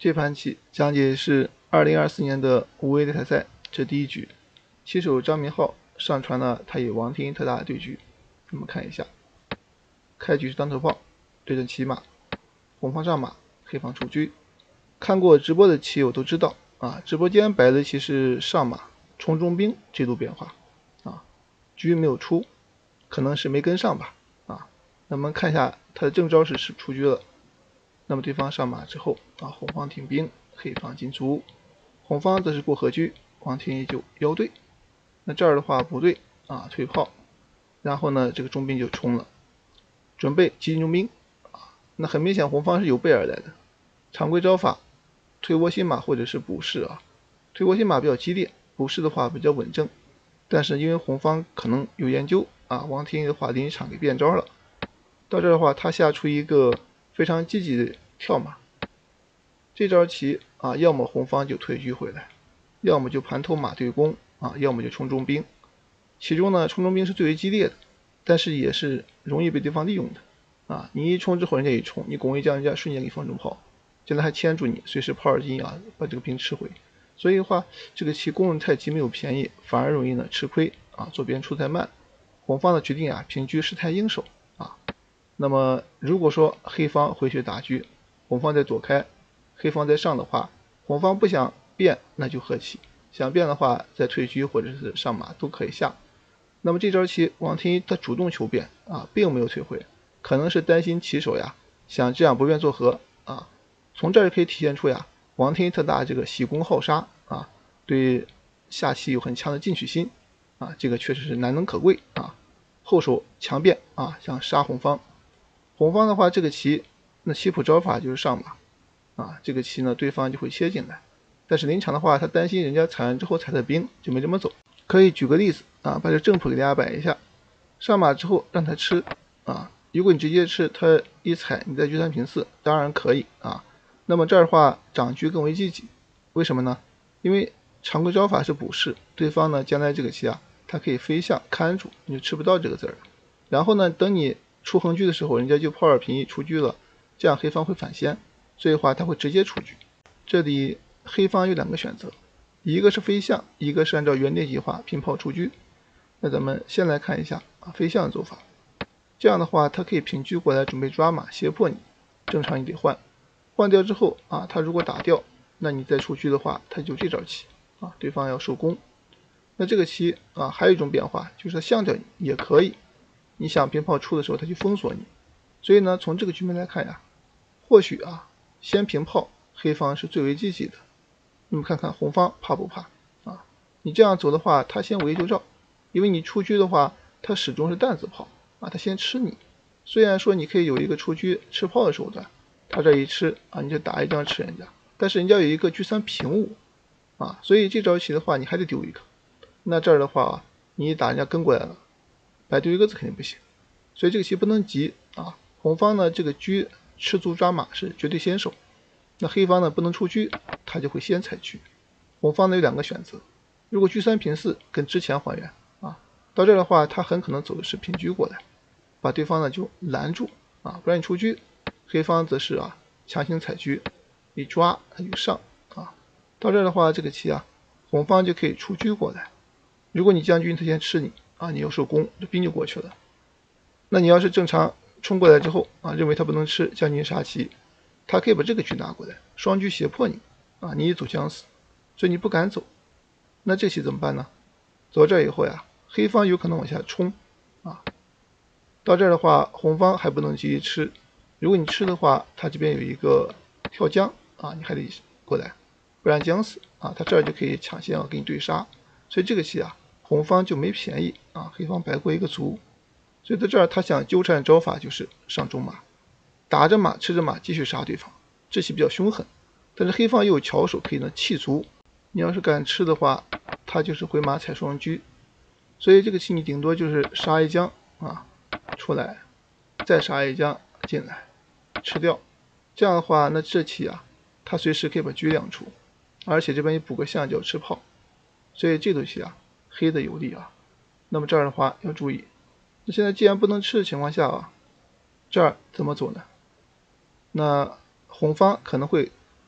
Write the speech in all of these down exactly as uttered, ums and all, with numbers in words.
这盘棋讲解是二零二四年的五 A 擂台赛，这第一局，棋手张明浩上传了他与王天一特大的对局。我们看一下，开局是当头炮，对阵骑马，红方上马，黑方出车。看过直播的棋友都知道啊，直播间摆的棋是上马冲中兵这路变化啊，车没有出，可能是没跟上吧啊。那么看一下他的正招是是出车了。那么对方上马之后啊，红方挺兵，黑方进卒，红方则是过河车，王天一就腰对。那这儿的话不对啊，退炮，然后呢这个中兵就冲了，准备击中兵啊。那很明显红方是有备而来的，常规招法推窝心马或者是补士啊，推窝心马比较激烈，补士的话比较稳正。但是因为红方可能有研究啊，王天一的话临场给变招了。到这儿的话，他下出一个非常积极的跳马，这招棋啊，要么红方就退车回来，要么就盘头马对攻啊，要么就冲中兵。其中呢，冲中兵是最为激烈的，但是也是容易被对方利用的啊。你一冲之后，人家一冲，你拱一将，人家瞬间给你放中炮，将来还牵住你，随时炮二进啊，把这个兵吃回。所以的话，这个棋攻的太急没有便宜，反而容易呢吃亏啊。左边出太慢，红方的决定啊，平车是太应手啊。那么如果说黑方回去打车，红方在左开，黑方在上的话，红方不想变那就和棋，想变的话再退车或者是上马都可以下。那么这招棋王天一他主动求变啊，并没有退回，可能是担心棋手呀想这样不变做和啊。从这儿可以体现出呀，王天一特大这个喜攻好杀啊，对下棋有很强的进取心啊，这个确实是难能可贵啊。后手强变啊，想杀红方。红方的话，这个棋那棋谱招法就是上马啊，这个棋呢对方就会切进来，但是临场的话，他担心人家踩完之后踩的兵，就没这么走。可以举个例子啊，把这正谱给大家摆一下，上马之后让他吃啊，如果你直接吃，他一踩你再车三平四，当然可以啊。那么这儿的话，长车更为积极，为什么呢？因为常规招法是补士，对方呢将来这个棋啊，他可以飞象看住，你就吃不到这个字儿。然后呢，等你出横车的时候，人家就炮二平一出车了，这样黑方会反先，所以的话他会直接出车。这里黑方有两个选择，一个是飞象，一个是按照原定计划平炮出车。那咱们先来看一下啊，飞象的做法。这样的话，他可以平车过来准备抓马胁迫你，正常你得换，换掉之后啊，他如果打掉，那你再出车的话，他就这招棋啊，对方要受攻。那这个棋啊，还有一种变化，就是他象掉你也可以。你想平炮出的时候，他就封锁你，所以呢，从这个局面来看呀，或许啊，先平炮，黑方是最为积极的。那么看看红方怕不怕啊？你这样走的话，他先围就照，因为你出车的话，他始终是担子炮啊，他先吃你。虽然说你可以有一个出车吃炮的手段，他这一吃啊，你就打一张吃人家，但是人家有一个车三平五啊，所以这招棋的话，你还得丢一个。那这儿的话，你一打人家跟过来了。白丢一个字肯定不行，所以这个棋不能急啊。红方呢，这个车吃卒抓马是绝对先手，那黑方呢不能出车，他就会先踩车。红方呢有两个选择，如果车三平四跟之前还原啊，到这儿的话，他很可能走的是平车过来，把对方呢就拦住啊，不让你出车。黑方则是啊强行踩车，一抓他就上啊。到这儿的话，这个棋啊，红方就可以出车过来。如果你将军他先吃你。啊，你又受攻，这兵就过去了。那你要是正常冲过来之后啊，认为他不能吃，将军杀棋，他可以把这个车拿过来，双车胁迫你啊，你一走将死，所以你不敢走。那这棋怎么办呢？走到这以后呀，黑方有可能往下冲啊。到这儿的话，红方还不能急于吃，如果你吃的话，他这边有一个跳将啊，你还得过来，不然将死啊。他这儿就可以抢先要给你对杀，所以这个棋啊。红方就没便宜啊，黑方白过一个卒，所以在这儿他想纠缠招法就是上中马，打着马吃着马继续杀对方，这棋比较凶狠。但是黑方又有巧手可以呢弃卒，你要是敢吃的话，他就是回马踩双车，所以这个棋你顶多就是杀一将啊出来，再杀一将进来吃掉，这样的话那这棋啊，他随时可以把车亮出，而且这边也补个象叫吃炮，所以这头棋啊。黑的有利啊，那么这儿的话要注意。那现在既然不能吃的情况下啊，这儿怎么走呢？那红方可能会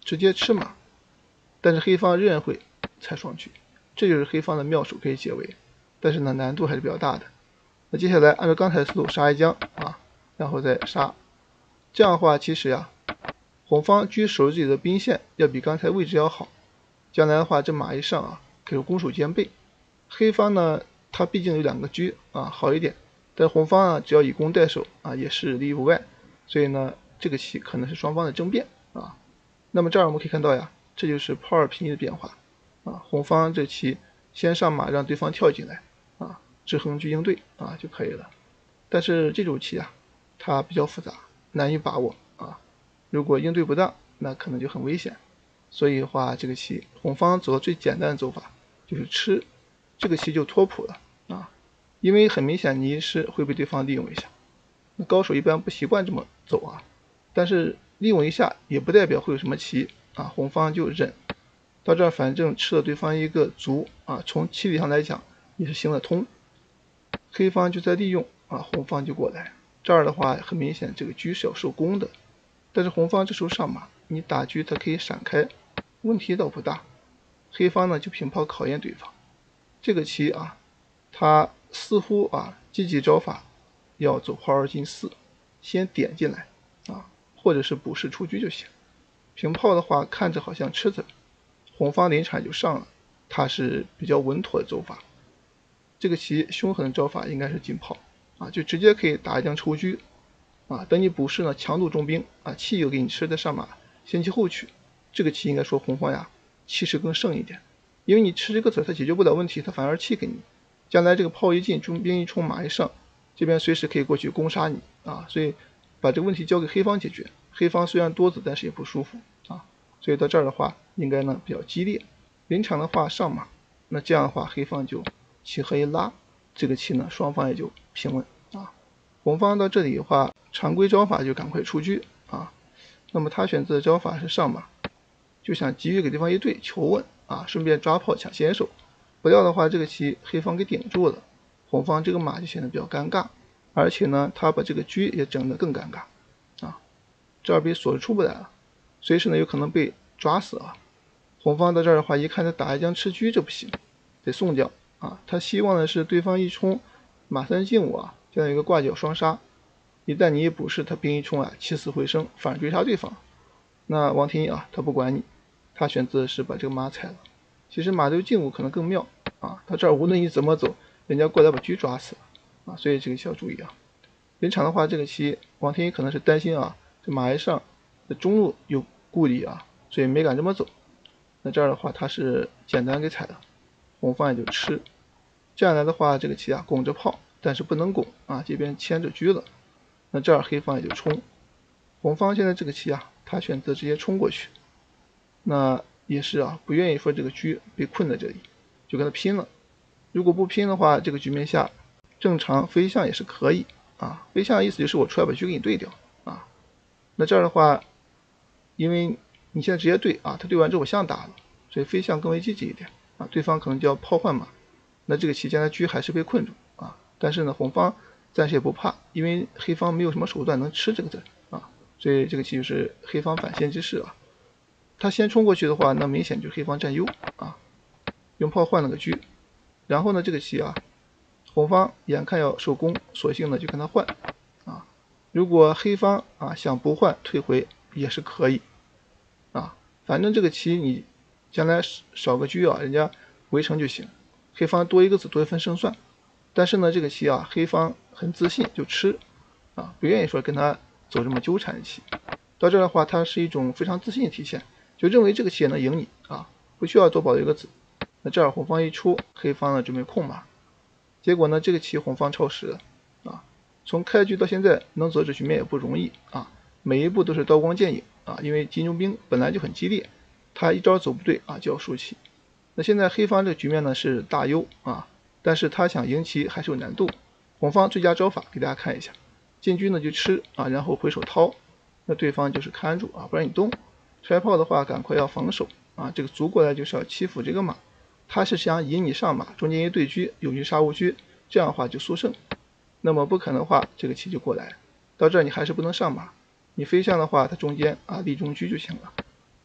直接吃马，但是黑方仍然会踩双车，这就是黑方的妙手可以解围，但是呢难度还是比较大的。那接下来按照刚才的思路杀一将啊，然后再杀，这样的话其实呀，红方车守自己的兵线要比刚才位置要好，将来的话这马一上啊，可以攻守兼备。黑方呢，他毕竟有两个车啊，好一点，但红方啊只要以攻代守啊，也是利益不外，所以呢这个棋可能是双方的争辩啊。那么这儿我们可以看到呀，这就是炮二平一的变化啊，红方这棋先上马让对方跳进来啊，制衡车应对啊就可以了。但是这种棋啊，它比较复杂，难以把握啊，如果应对不当，那可能就很危险。所以的话，这个棋红方走的最简单的走法就是吃，这个棋就脱谱了啊，因为很明显你一吃会被对方利用一下，那高手一般不习惯这么走啊，但是利用一下也不代表会有什么棋啊，红方就忍，到这儿反正吃了对方一个卒啊，从棋理上来讲也是行得通，黑方就在利用啊，红方就过来，这儿的话很明显这个车是要受攻的，但是红方这时候上马，你打车它可以闪开，问题倒不大，黑方呢就平炮考验对方，这个棋啊，他似乎啊积极招法要走炮二进四，先点进来啊，或者是补士出车就行。平炮的话看着好像吃子，红方临场就上了，它是比较稳妥的走法。这个棋凶狠的招法应该是进炮啊，就直接可以打一将出车啊，等你补士呢强度重兵啊，气又给你吃的上马，先期后取，这个棋应该说红方呀气势更盛一点，因为你吃这个子它解决不了问题，它反而气给你，将来这个炮一进，中兵一冲，马一上，这边随时可以过去攻杀你啊，所以把这个问题交给黑方解决。黑方虽然多子，但是也不舒服啊，所以到这儿的话应该呢比较激烈。临场的话上马，那这样的话黑方就棋和一拉，这个棋呢双方也就平稳啊。红方到这里的话，常规招法就赶快出车啊，那么他选择的招法是上马，就想急于给对方一对求稳啊，顺便抓炮抢先手。不料的话，这个棋黑方给顶住了，红方这个马就显得比较尴尬，而且呢，他把这个车也整得更尴尬啊，这儿被锁着出不来了，随时呢有可能被抓死啊。红方到这儿的话，一看他打一将吃车，这不行，得送掉啊。他希望的是对方一冲马三进五啊，这样一个挂角双杀，一旦你一补士，他兵一冲啊，起死回生，反追杀对方。那王天一啊，他不管你，他选择的是把这个马踩了。其实马六进五可能更妙啊，他这儿无论你怎么走，人家过来把车抓死了啊，所以这个需要注意啊。临场的话，这个棋王天一可能是担心啊，这马一上的中路有顾虑啊，所以没敢这么走。那这儿的话，他是简单给踩了，红方也就吃。这样来的话，这个棋啊拱着炮，但是不能拱啊，这边牵着车了。那这儿黑方也就冲，红方现在这个棋啊，他选择直接冲过去，那也是啊，不愿意说这个车被困在这里，就跟他拼了。如果不拼的话，这个局面下正常飞象也是可以啊，飞象的意思就是我出来把车给你对掉啊。那这儿的话，因为你现在直接对啊，他对完之后我象打了，所以飞象更为积极一点啊，对方可能就要炮换马，那这个棋将来车还是被困住啊。但是呢，红方暂时也不怕，因为黑方没有什么手段能吃这个子啊，所以这个棋就是黑方反先之势啊。他先冲过去的话，那明显就是黑方占优啊，用炮换了个车，然后呢这个棋啊，红方眼看要受攻，索性呢就跟他换啊。如果黑方啊想不换退回也是可以啊，反正这个棋你将来少个车啊，人家围城就行，黑方多一个子多一分胜算。但是呢这个棋啊，黑方很自信就吃啊，不愿意说跟他走这么纠缠的棋。到这儿的话，它是一种非常自信的体现，就认为这个棋也能赢你啊，不需要多保留一个子。那这儿红方一出，黑方呢准备控马，结果呢这个棋红方超时了啊。从开局到现在能走这局面也不容易啊，每一步都是刀光剑影啊，因为金中兵本来就很激烈，他一招走不对啊就要输棋。那现在黑方这个局面呢是大优啊，但是他想赢棋还是有难度。红方最佳招法给大家看一下，进车呢就吃啊，然后回手掏，那对方就是看住啊，不让你动。拆炮的话赶快要防守啊，这个卒过来就是要欺负这个马，他是想引你上马，中间一对车有车杀无车，这样的话就速胜。那么不可能的话，这个棋就过来，到这儿你还是不能上马，你飞象的话它中间啊立中车就行了，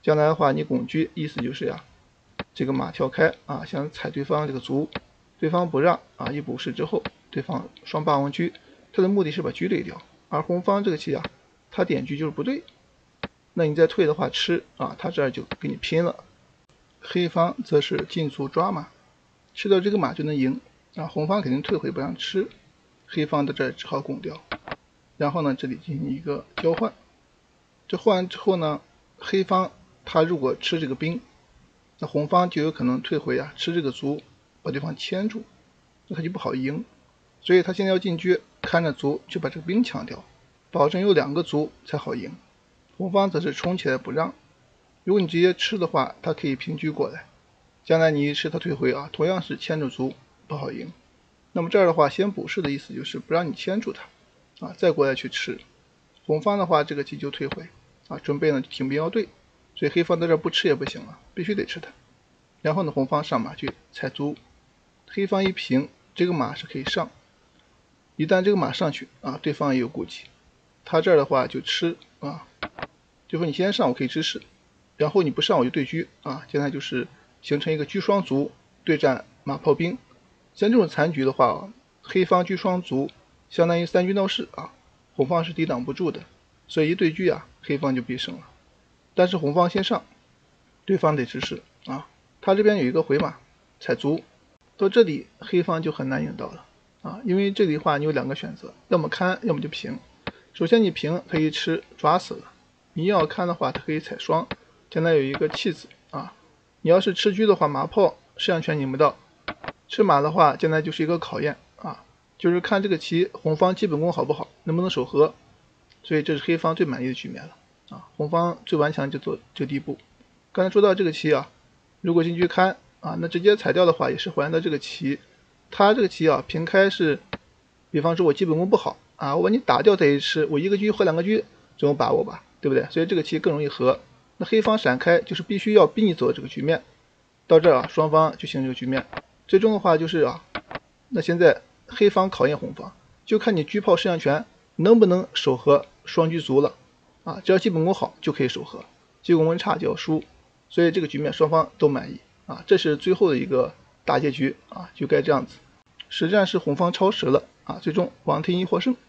将来的话，你拱车意思就是呀，这个马跳开啊，想踩对方这个卒，对方不让啊，一补士之后，对方双霸王车，他的目的是把车对掉，而红方这个棋啊，他点车就是不对，那你再退的话吃啊，他这儿就给你拼了。黑方则是进卒抓马，吃到这个马就能赢啊，红方肯定退回不让吃，黑方的这儿只好拱掉，然后呢这里进行一个交换，这换完之后呢，黑方他如果吃这个兵，那红方就有可能退回啊，吃这个卒把对方牵住，那他就不好赢，所以他现在要进车看着卒去把这个兵抢掉，保证有两个卒才好赢。红方则是冲起来不让，如果你直接吃的话，他可以平车过来，将来你一吃他退回啊，同样是牵住卒不好赢。那么这儿的话，先补士的意思就是不让你牵住他啊，再过来去吃。红方的话，这个棋就退回啊，准备呢挺兵要对，所以黑方在这不吃也不行了，必须得吃它。然后呢，红方上马去踩卒，黑方一平，这个马是可以上。一旦这个马上去啊，对方也有顾忌，他这儿的话就吃啊，就说你先上我可以支持，然后你不上我就对车啊，现在就是形成一个车双卒对战马炮兵。像这种残局的话啊，黑方车双卒相当于三车闹士啊，红方是抵挡不住的，所以一对车啊，黑方就必胜了。但是红方先上，对方得支持啊，他这边有一个回马踩卒，到这里黑方就很难赢到了啊，因为这里的话你有两个选择，要么看要么就平。首先你平可以吃抓死了，你要看的话它可以踩双，将来有一个弃子啊。你要是吃车的话，马炮摄像权赢不到，吃马的话将来就是一个考验啊，就是看这个棋红方基本功好不好，能不能守和，所以这是黑方最满意的局面了啊。红方最顽强就做这个地步。刚才说到这个棋啊，如果进去看啊，那直接踩掉的话也是还的这个棋，他这个棋啊平开是，比方说我基本功不好啊，我把你打掉再一吃，我一个车和两个车总有把握吧，对不对？所以这个棋更容易和。那黑方闪开就是必须要逼你走这个局面，到这儿啊双方就形成这个局面。最终的话就是啊，那现在黑方考验红方，就看你车炮摄像权能不能守和双车卒了啊，只要基本功好就可以守和，基本功差就要输，所以这个局面双方都满意啊，这是最后的一个大结局啊，就该这样子。实战是红方超时了啊，最终王天一获胜。